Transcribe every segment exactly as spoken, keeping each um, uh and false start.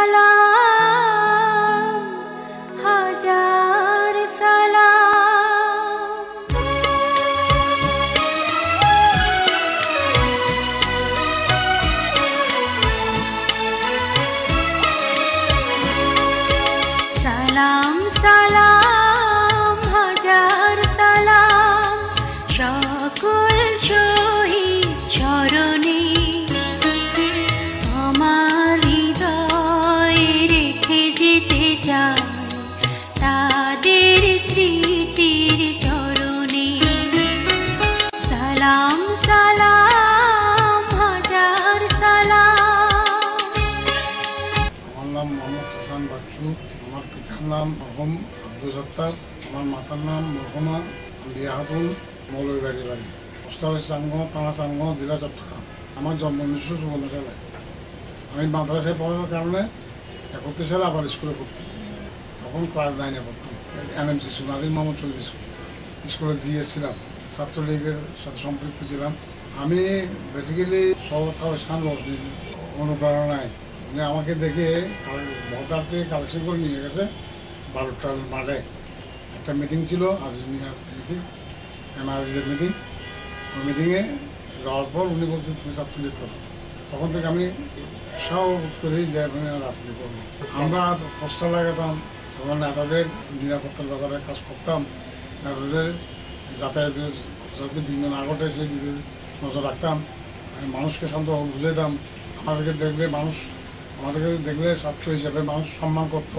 সালাম হাজার সালাম সালাম সালাম হাজার সালাম সকল শহীদ চরণে আমার হৃদয়ে রেখে যেতে চাই তাদের স্মৃতির চরণে সালাম সালাম হাজার সালাম। আমার নাম মোহাম্মদ হাসান বাচ্চু। আমার পিতার নাম মরহুম আব্দুল সত্তার। আমার মাতার নাম মরহুমা বিয়া খাতুন মৌলভীবাড়ি বাড়ি, পোস্ট অফিস চানগাঁও, থানা চানগাঁও, জেলা চট্টগ্রাম। আমার জন্ম উনিশশো চুয়ান্ন সালে। আমি মাদ্রাসায় পড়ার কারণে একত্রিশ সালে আবার স্কুলে পড়তাম। তখন ক্লাস নাইনে পড়তাম। NMC school, Nazir Mohammad Chowdhury school, স্কুলে জিএস ছিলাম, ছাত্রলীগের সাথে সম্পৃক্ত ছিলাম। আমি বেসিক্যালি সবথা স্থান রসদিন অনুপ্রেরণায় উনি আমাকে দেখে ভদ্রার থেকে কালেকশন করে নিয়ে গেছে বারোটার মাঠে। একটা মিটিং ছিল, আজিজ মিয়ার মিটিং, এম আজিজের মিটিং। ওই মিটিংয়ে যাওয়ার পর উনি বলছেন তুমি ছাত্রলীগ করো। তখন থেকে আমি উৎসাহ করি যে আমি রাজনীতি করবো। আমরা পোস্টার লাগাতাম, তখন নেতাদের নিরাপত্তার ব্যাপারে কাজ করতাম, নেতাদের যাতায়াতের যাতে বিভিন্ন না ঘটে সেই দিকে নজর রাখতাম। আমি মানুষকে শান্ত বুঝাইতাম। আমাদেরকে দেখলে মানুষ আমাদেরকে দেখলে ছাত্র হিসেবে মানুষ সম্মান করত।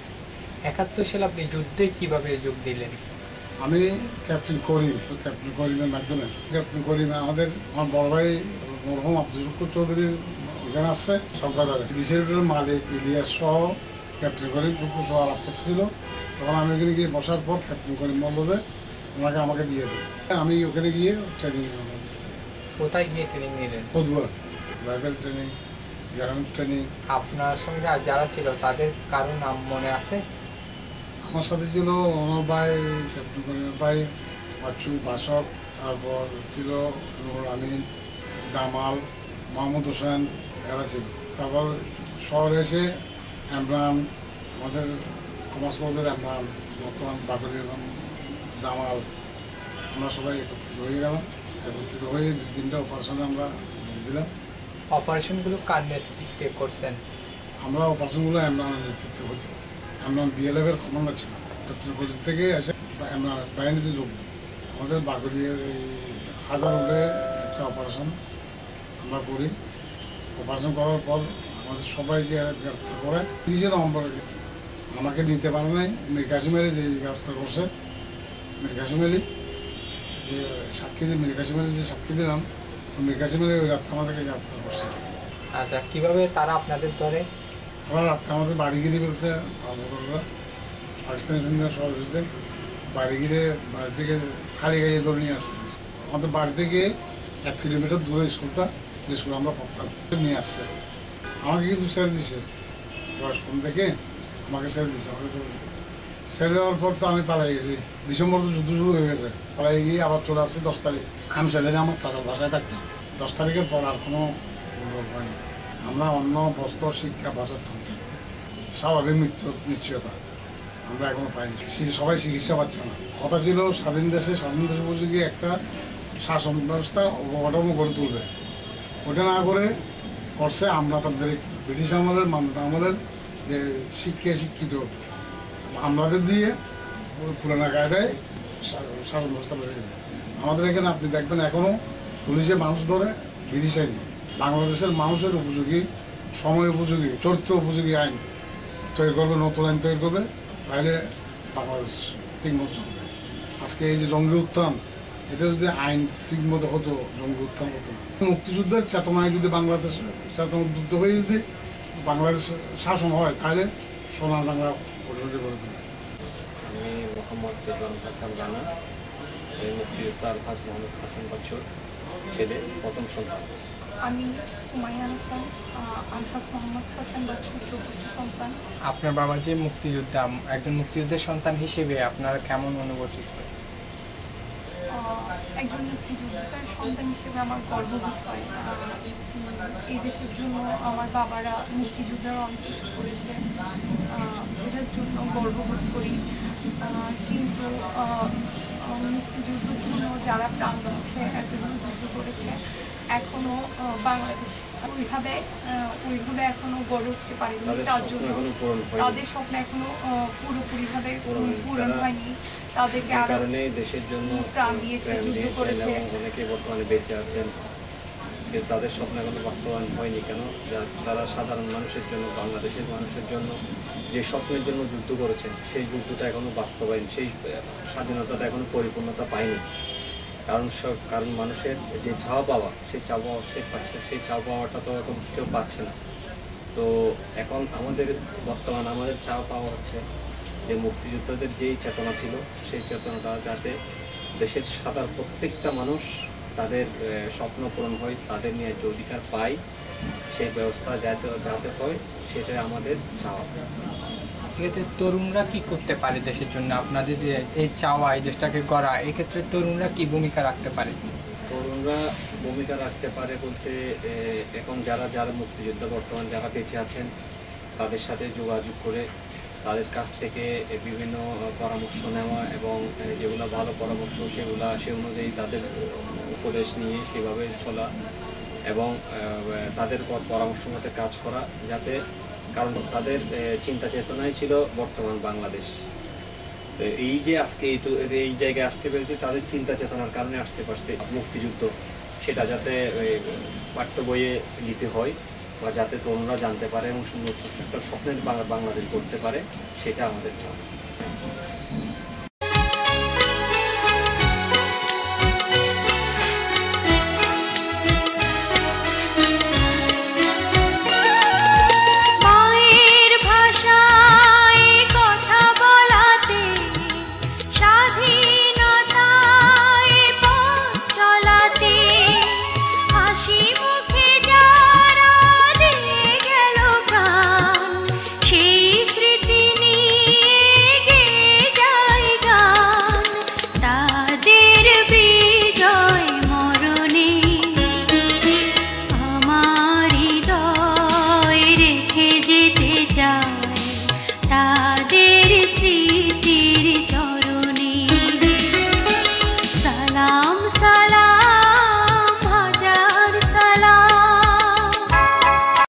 একাত্তর সালে আপনি যুদ্ধে কিভাবে যোগ দিলেন? আমি ক্যাপ্টেন করিম, ক্যাপ্টেন করিমের মাধ্যমে ক্যাপ্টেন করিম আমাদের আমার বড় ভাই মরহুম আব্দুল চৌধুরীর ওখানে আসছে সববাজারে ডিসির মালিক ইলিয়াস সহ ক্যাপ্টেন করিম শুক্র সহ আলাপ করতেছিল। তখন আমি ওখানে গিয়ে বসার পর ক্যাপ্টেন করিম বললো যে ওনাকে আমাকে দিয়ে দেবে। আমি ওখানে গিয়ে ট্রেনিং নিলাম। কোথায় গিয়ে ট্রেনিং নিলেন? Padua rifle training, ground training. আপনার সঙ্গে আর যারা ছিল তাদের কারো নাম মনে আছে? আমার সাথে ছিল অনর ভাই, ক্যাপ্টেন করিমের ভাই, বাচ্চু, বাসক, তারপর ছিল নুরুল আমিন, জামাল, মোহাম্মদ হোসেন, এরা ছিল। তারপর শহরে এসে ইমরান, আমাদের কমার্স কলেজের ইমরান, বর্তমান বাকলির জামাল, আমরা সবাই একত্রিত হয়ে গেলাম। একত্রিত হয়ে দুই তিনটা অপারেশনে আমরা দিলাম। অপারেশনগুলো কার নেতৃত্বে করছেন? আমরা অপারেশনগুলো ইমরানের নেতৃত্বে হতো। ইমরান বিএলএফের কমান্ডার ছিল। ক্যাপ্টেন করিম থেকে এসে ইমরান বাহিনীতে যোগ দিই। আমাদের বাকলির এই হাজার উঠে একটা অপারেশন আমরা করি। অপারেশন করার পর আমাদের সবাইকে গ্রেপ্তার করে তিরিশে নভেম্বর আমাকে নিতে পারে নাই মীর কাসিম আলী, যে গ্রেপ্তার করছে মীর কাসিম আলী, যে সাক্ষী দিয়ে মীর কাসিম আলী যে সাক্ষী দিলাম, মীর কাসিম আলী ওই রাত্রে আমাদেরকে গ্রেপ্তার করছে। আচ্ছা, কিভাবে তারা আপনাদের ধরে? ওরা রাত্রে আমাদের বাড়ি গিরে বলছে ভাবরা পাকিস্তানি সৈন্যরা সহযোগিতায় বাড়ি গিরে বাড়ি থেকে খালি গাইয়ে ধরে নিয়ে আসছে। আমাদের বাড়ি থেকে এক কিলোমিটার দূরে স্কুলটা, যে স্কুল আমরা পড়তাম, নিয়ে আসছে। আমাকে কিন্তু ছেড়ে দিছে, বয়স কম থেকে আমাকে ছেড়ে দিছে। আমাকে তো ছেড়ে দেওয়ার পর তো আমি পালাই গেছি। ডিসেম্বর তো যুদ্ধ শুরু হয়ে গেছে। পালাই গিয়ে আবার চলে আসছি দশ তারিখ। আমি ছেলে আমার চাচার বাসায় থাকতাম। দশ তারিখের পর আর কোনো হয়নি। আমরা অন্য বস্ত্র, শিক্ষা, বাসস্থান চাইতাম। স্বাভাবিক মৃত্যুর নিশ্চয়তা আমরা এখনো পাইনি। সবাই চিকিৎসা পাচ্ছে না। কথা ছিল স্বাধীন দেশে স্বাধীন দেশ উপযোগী একটা শাসন ব্যবস্থা অবকাঠামো গড়ে তুলবে। ওটা না করে করছে আমরা তাদের ব্রিটিশ আমলের মান্যতা আমলের যে শিক্ষা শিক্ষিত আমলাদের দিয়ে পুরানা কায়দায় শাসন ব্যবস্থা বেড়ে গেছে। আমাদের এখানে আপনি দেখবেন এখনও পুলিশে মানুষ ধরে ব্রিটিশ আইনি। বাংলাদেশের মানুষের উপযোগী, সময় উপযোগী, চরিত্র উপযোগী আইন তৈরি করবে, নতুন আইন তৈরি করবে, তাহলে বাংলাদেশ ঠিকমতো চলবে। আজকে এই যে জঙ্গি উত্থান, এটা যদি আইন ঠিকমতো হতো, জঙ্গি উত্থান হতো না। মুক্তিযুদ্ধের চেতনায় যদি বাংলাদেশ চেতনা উদ্বুদ্ধ হয়ে যদি বাংলাদেশ শাসন হয়, তাহলে সোনার বাংলা পরিণত করে দেবে। আমি মোহাম্মদ রেদওয়ান হাসান রানা, এই মুক্তিযোদ্ধা আলহাজ মোহাম্মদ হাসান বাচ্চুর ছেলে, প্রথম সন্তান। আমি সুমাইয়া হাসান, আলহাজ মোহাম্মদ হাসান বাচ্চুর চতুর্থ সন্তান। আপনার বাবা যে মুক্তিযোদ্ধা, একজন মুক্তিযোদ্ধার সন্তান হিসেবে আপনার কেমন অনুভূতি? আহ, একজন মুক্তিযোদ্ধার সন্তান হিসেবে আমার গর্ববোধ হয়। আহ, উম, এই দেশের জন্য আমার বাবারা মুক্তিযোদ্ধারা অনেক কিছু করেছে, আহ, এটার জন্য গর্ববোধ করি। আহ, কিন্তু আহ, আহ, মুক্তিযুদ্ধের জন্য যারা প্রাণ দিচ্ছে, এর জন্য যুদ্ধ করেছে, এখনো আহ, বাংলাদেশ ওইভাবে আহ, ওইভাবে এখনো গড়ে উঠতে পারেনি। তাদের তার স্বপ্ন জন্য এখনো পূরণ হয়নি। তাদের স্বপ্ন এখনো আহ, পুরোপুরিভাবে পূরণ হয়নি। পূরণ তারা হয়নি। তাদেরকে যে আরো কারণে দেশের জন্য প্রাণ দিয়েছে, প্রাণ যুদ্ধ দিয়েছেন করেছে। এবং অনেকে বর্তমানে বেঁচে আছেন, কিন্তু তাদের স্বপ্ন এখনো বাস্তবায়ন হয়নি কেন? যা- তারা সাধারণ মানুষের জন্য, বাংলাদেশের মানুষের জন্য যে স্বপ্নের জন্য যুদ্ধ করেছেন, সেই যুদ্ধটা এখনো বাস্তবায়ন, সেই আহ, স্বাধীনতাটা এখনো পরিপূর্ণতা পায়নি। কারণ সব কারণ মানুষের যে চাওয়া পাওয়া, সেই চাওয়া পাওয়া সে পাচ্ছে, সেই চাওয়া পাওয়াটা তো এখন কেউ পাচ্ছে না। তো এখন আমাদের বর্তমান আমাদের চাওয়া পাওয়া হচ্ছে যে মুক্তিযোদ্ধাদের যেই চেতনা ছিল, সেই চেতনাটা যাতে দেশের সাধারণ প্রত্যেকটা মানুষ তাদের আহ, স্বপ্ন পূরণ হয়, তাদের নিয়ে যে অধিকার পায়, সেই ব্যবস্থা যাতে যাতে হয়, সেটাই আমাদের চাওয়া। এক্ষেত্রে তরুণরা কি করতে পারে দেশের জন্য? আপনাদের যে এই চাওয়া, এই দেশটাকে গড়া, এক্ষেত্রে তরুণরা কি ভূমিকা রাখতে পারে? তরুণরা ভূমিকা রাখতে পারে বলতে এ, এখন যারা যারা মুক্তিযোদ্ধা বর্তমান যারা বেঁচে আছেন, তাদের সাথে যোগাযোগ করে তাদের কাছ থেকে এ, বিভিন্ন পরামর্শ নেওয়া এবং এ, যেগুলো ভালো পরামর্শ সেগুলা সে অনুযায়ী তাদের উপদেশ নিয়ে সেভাবে চলা এবং এ, তাদের প- পরামর্শ মতে কাজ করা, যাতে কারণ তাদের এ, চিন্তা চেতনাই ছিল বর্তমান বাংলাদেশ। তো এই যে আজকে এই তো এই জায়গায় আসতে পেরেছে, তাদের চিন্তা চেতনার কারণে আসতে পারছে। মুক্তিযুদ্ধ সেটা যাতে ওই পাঠ্য বইয়ে লিখতে হয় বা যাতে তরুণরা জানতে পারে এবং সুন্দর একটা স্বপ্নের বাংলা- বাংলাদেশ গড়তে পারে, সেটা আমাদের চাওয়া।